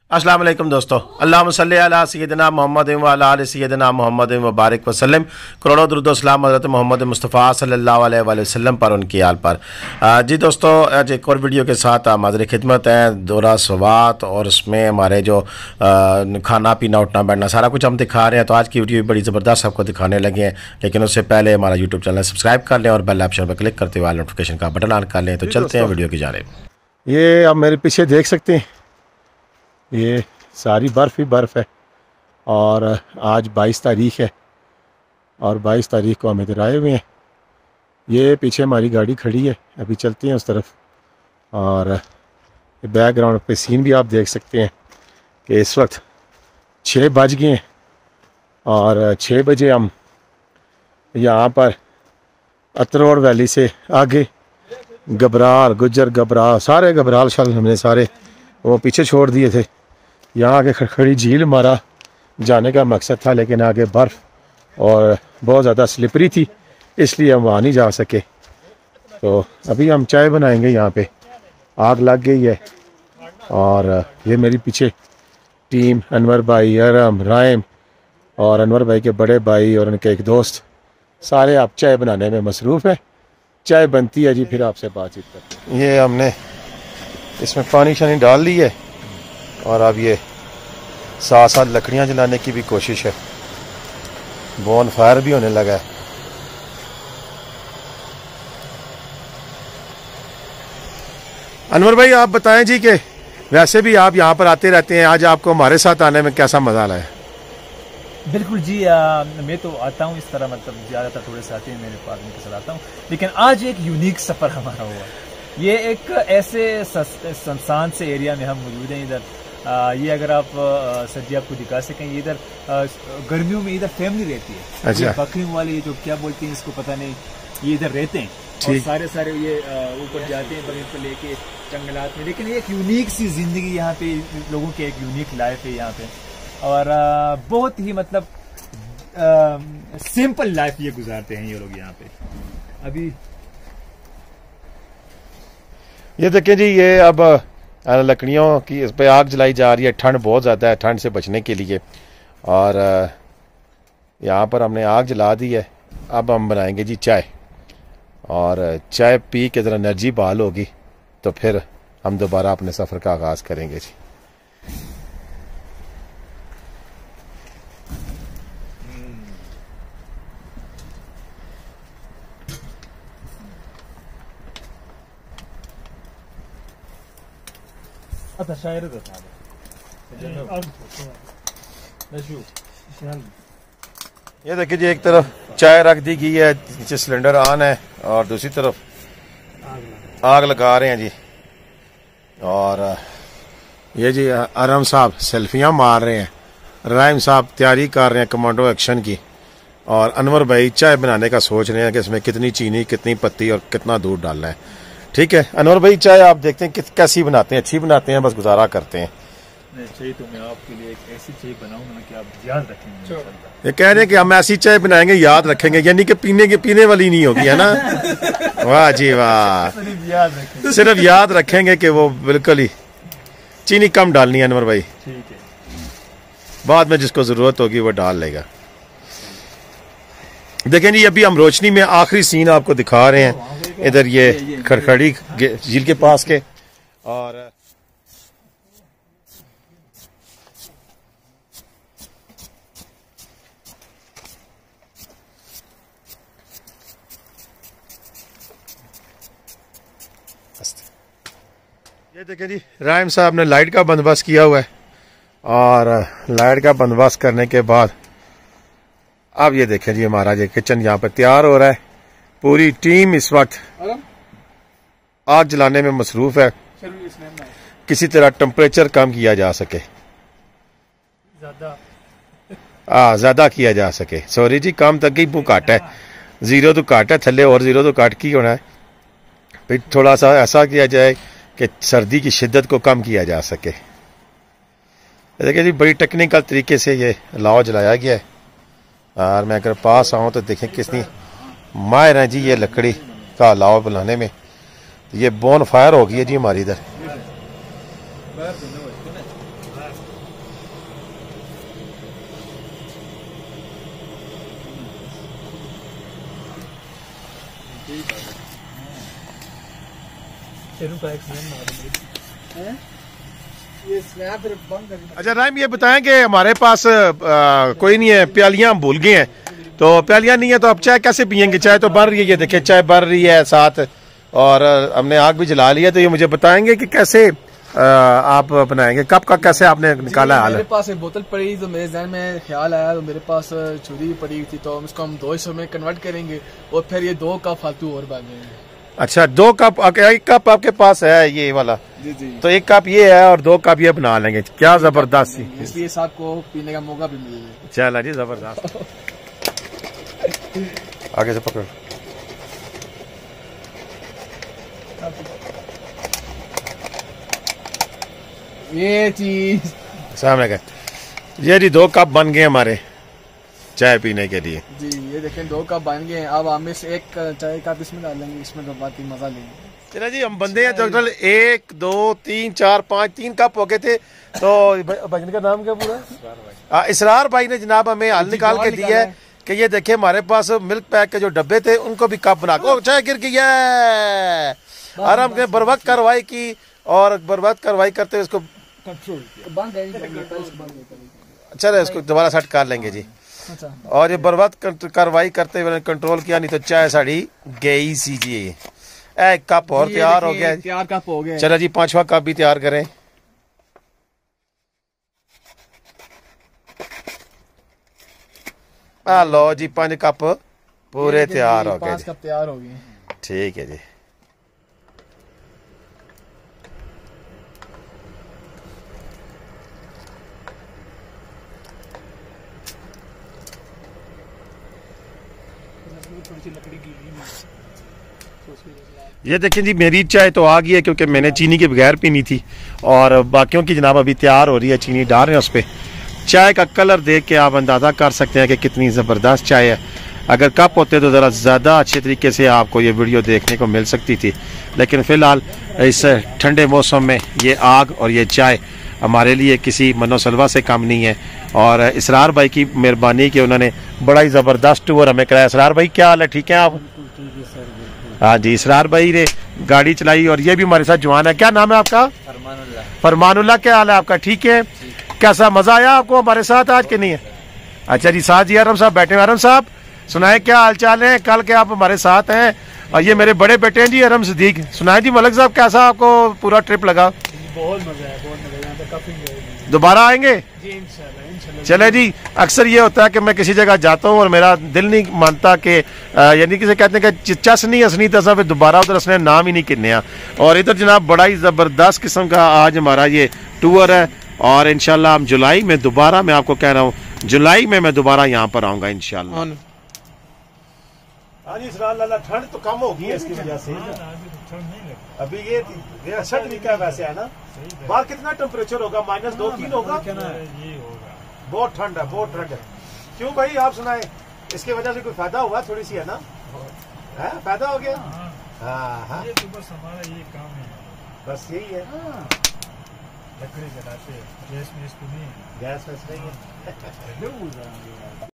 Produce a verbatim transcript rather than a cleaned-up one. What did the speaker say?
अस्सलाम वालेकुम दोस्तों, अल्लाहुम्मा सल्ली अला सय्यिदिना मुहम्मद व अला आलि सय्यिदिना मुहम्मद व बारिक वसल्लम। करोड़ों दुरूद व सलाम हज़रत मोहम्मद मुस्तफ़ा सल्लल्लाहु अलैहि वसल्लम पर, उनकी आल पर। जी दोस्तों, आज एक और वीडियो के साथ हम हाज़िर खिदमत हैं। दौरा सवात और उसमें हमारे जो आ, खाना पीना उठना बैठना सारा कुछ हम दिखा रहे हैं। तो आज की वीडियो भी बड़ी ज़बरदस्त आपको दिखाने लगे हैं, लेकिन उससे पहले हमारा यूट्यूब चैनल सब्सक्राइब कर लें और बेल ऑप्शन पर क्लिक करते हुए नोटिफिकेशन का बटन ऑन कर लें। तो चलते हैं वीडियो की जानिब। ये आप मेरे पीछे देख सकते हैं, ये सारी बर्फ़ ही बर्फ़ है और आज बाईस तारीख़ है और बाईस तारीख़ को हम इधर आए हुए हैं। ये पीछे हमारी गाड़ी खड़ी है, अभी चलते हैं उस तरफ। और बैकग्राउंड पे सीन भी आप देख सकते हैं कि इस वक्त छः बज गए हैं और छः बजे हम यहाँ पर अतरोड़ वैली से आगे घबराल गुज्जर घबराल सारे घबराल शाल हमने सारे वो पीछे छोड़ दिए थे। यहाँ आगे खड़खड़ी झील हमारा जाने का मकसद था, लेकिन आगे बर्फ़ और बहुत ज़्यादा स्लिपरी थी, इसलिए हम वहाँ नहीं जा सके। तो अभी हम चाय बनाएंगे। यहाँ पे आग लग गई है और ये मेरी पीछे टीम अनवर भाई, अरम, राइम और अनवर भाई के बड़े भाई और उनके एक दोस्त सारे आप चाय बनाने में मसरूफ़ है। चाय बनती है जी, फिर आपसे बातचीत करते हैं। ये हमने इसमें पानी शानी डाल ली है और अब ये साथ साथ लकड़ियाँ जलाने की भी कोशिश है। बोन फायर भी होने लगा है। अनवर भाई आप बताएं जी कि वैसे भी आप यहाँ पर आते रहते हैं, आज आपको हमारे साथ आने में कैसा मजा आया है? बिल्कुल जी, आ, मैं तो आता हूँ इस तरह, मतलब ज़्यादातर थोड़े से आते हैं, मेरे पास के साथ आता हूँ, लेकिन आज एक यूनिक सफ़र हमारा हुआ। ये एक ऐसे सुनसान से एरिया में हम मौजूद हैं। इधर आ, ये अगर आप सर जी आपको दिखा सकें, ये इधर गर्मियों में इधर फैमिली रहती है। अच्छा। बकरियों वाली जो क्या बोलते हैं इसको पता नहीं, ये इधर रहते हैं और सारे सारे ये ऊपर जाते हैं बकरियों को लेके जंगलात में। लेकिन एक यूनिक सी जिंदगी यहाँ पे, लोगों की एक यूनिक लाइफ है यहाँ पे और आ, बहुत ही मतलब सिंपल लाइफ ये गुजारते हैं ये लोग यहाँ पे। अभी ये देखें जी, ये अब लकड़ियों की इस पे आग जलाई जा रही है। ठंड बहुत ज़्यादा है, ठंड से बचने के लिए। और यहाँ पर हमने आग जला दी है। अब हम बनाएंगे जी चाय, और चाय पी के ज़रा एनर्जी बहाल होगी तो फिर हम दोबारा अपने सफ़र का आगाज़ करेंगे जी। ये देखिए जी, एक तरफ चाय रख दी गई है, नीचे सिलेंडर ऑन है और दूसरी तरफ आग लगा रहे हैं जी। और ये जी अरम साहब सेल्फियां मार रहे हैं, राइम साहब तैयारी कर रहे हैं कमांडो एक्शन की, और अनवर भाई चाय बनाने का सोच रहे हैं कि इसमें कितनी चीनी, कितनी पत्ती और कितना दूध डालना है। ठीक है अनवर भाई, चाय आप देखते हैं कि कैसी बनाते हैं? अच्छी बनाते हैं, बस गुजारा करते हैं। नहीं, तो मैं आपके लिए एक ऐसी चाय बनाऊंगा कि आप याद रखेंगे। ये कह रहे हैं कि हम ऐसी चाय बनाएंगे याद रखेंगे, यानी कि पीने की पीने वाली नहीं होगी, है ना? वाह जी वाह, सिर्फ याद रखेंगे कि वो बिल्कुल ही चीनी कम डालनी है अनवर भाई। ठीक है, बाद में जिसको जरूरत होगी वो डाल लेगा। देखें जी, अभी हम रोशनी में आखिरी सीन आपको दिखा रहे हैं। इधर ये खड़खड़ी झील के पास के, और ये देखें जी, राइम साहब ने लाइट का बंदोबस्त किया हुआ है और लाइट का बंदोबस्त करने के बाद अब ये देखें जी, हमारा ये किचन यहाँ पर तैयार हो रहा है। पूरी टीम इस वक्त आग जलाने में मसरूफ है, किसी तरह टेम्परेचर कम किया जा सके, हाँ ज्यादा किया जा सके। सॉरी जी, कम तक ही घट है, जीरो तो घट है थले और जीरो तो घट की होना है। फिर थोड़ा सा ऐसा किया जाए कि सर्दी की शिद्दत को कम किया जा सके। देखिए जी, बड़ी टेक्निकल तरीके से ये अलाव जलाया गया है और मैं अगर पास आऊँ तो देखें कितनी माहिर है जी ये लकड़ी का अलाव बनाने में। ये बोन फायर हो गई है जी हमारी इधर। अच्छा राइम, ये बताएं कि हमारे पास आ, कोई नहीं है, प्यालियां हम भूल गए हैं, तो प्यालियां नहीं है तो अब चाय कैसे पियेंगे? चाय तो बढ़ रही है, ये देखिए चाय बढ़ रही है साथ, और हमने आग भी जला लिया। तो ये मुझे बताएंगे कि कैसे आ, आप बनाएंगे, कब का कैसे आपने निकाला? हाल मेरे पास एक बोतल पड़ी तो मेरे जहन में ख्याल आया, तो मेरे पास छुरी पड़ी थी, तो हम इसको हम दो हिस्सों में कन्वर्ट करेंगे और फिर ये दो कप फालतू और बनेंगे। अच्छा, दो कप, एक कप आपके पास है ये वाला? जी जी। तो एक कप ये है और दो कप ये बना लेंगे। क्या जबरदस्त, इसलिए साहब को पीने का मौका भी मिलेगा। चला जी, जबरदस्त। आगे से पकड़ो। ये चीज सामने का ये जी दो कप बन गए हमारे चाय पीने के लिए। जी ये देखें दो कप बन गए हैं। अब हम इस एक चाय कप इसमें डालेंगे, इसमें तो बाकी मजा लेंगे। चला जी, हम बंदे हैं टोटल एक दो तीन चार पाँच, तीन कप हो गए थे। तो भजन का नाम क्या पूरा? इसरार भाई ने जनाब हमें हल निकाल के दिया है कि ये देखिए हमारे पास मिल्क पैक के जो डब्बे थे उनको भी कप बना के चाय गिर गई है, और हमने बर वक्त कार्रवाई की, और बर वक्त कार्रवाई करते हुए इसको चले इसको दोबारा सेट कर लेंगे जी। अच्छा। और ये बर वक्त कार्रवाई करते हुए कंट्रोल किया, नहीं तो चाय साड़ी गई सी जी। एक कप और तैयार हो गया, तैयार कप हो गया। चलो जी पांचवा कप भी तैयार करें। आ लो जी, पांच कप पूरे तैयार हो गए। पांच कप तैयार हो गए। ठीक है जी। ये देखें जी, मेरी चाय तो आ गई है क्योंकि मैंने चीनी के बगैर पीनी थी, और बाकियों की जनाब अभी तैयार हो रही है, चीनी डाल रहे हैं उस पर। चाय का कलर देख के आप अंदाज़ा कर सकते हैं कि कितनी ज़बरदस्त चाय है। अगर कप होते तो ज़रा ज़्यादा अच्छे तरीके से आपको ये वीडियो देखने को मिल सकती थी, लेकिन फ़िलहाल इस ठंडे मौसम में ये आग और ये चाय हमारे लिए किसी मनोसलवा से कम नहीं है। और इसरार भाई की मेहरबानी कि उन्होंने बड़ा ही ज़बरदस्त टूर हमें कराया। इसरार भाई क्या हाल है, ठीक है आप? हाँ जी, इसरार भाई ने गाड़ी चलाई, और ये भी हमारे साथ जवान है। क्या नाम है आपका? फरमानुल्लाह। फरमानुल्लाह, क्या हाल है आपका? ठीक है। कैसा मजा आया आपको हमारे साथ आज के? नहीं है? अच्छा जी, साथ जी अरम साहब बैठे हैं। अरम साहब सुनाए क्या हाल चाल है? कल के आप हमारे साथ हैं, और ये मेरे बड़े बेटे हैं जी अरम सिद्दीक। सुनाए जी मलिक साहब, कैसा आपको पूरा ट्रिप लगा? बहुत मजा है, बहुत मजा है, काफी। दोबारा आएंगे? जी इंशाल्लाह, इंशाल्लाह। चले जी, अक्सर ये होता है कि मैं किसी जगह जाता हूँ और मेरा दिल नहीं मानता कि यानी किसे कहते हैं कि चस नहीं हसनी तसा फिर दोबारा उधर हंसने नाम ही नहीं किन्ने। और इधर जनाब बड़ा ही ज़बरदस्त किस्म का आज हमारा ये टूर है, और इंशाल्लाह हम जुलाई में दोबारा, मैं आपको कह रहा हूँ जुलाई में मैं दोबारा यहाँ पर आऊँगा इंशाल्लाह। हाँ जी, ठंड तो कम होगी है इसकी वजह से। अभी ये ये अच्छा तरीका है वैसे, है ना? बाहर कितना टेम्परेचर होगा? माइनस दो तीन होगा? बहुत ठंड है, बहुत ठंड है। क्यों भाई आप सुनाए, इसके वजह से कोई फायदा हुआ थोड़ी सी, है ना? है फायदा हो गया? हाँ हाँ, बस हमारा ये काम है, बस यही है। लकड़ी जलाते, गैस में इसको नहीं, गैस वैस नहीं है।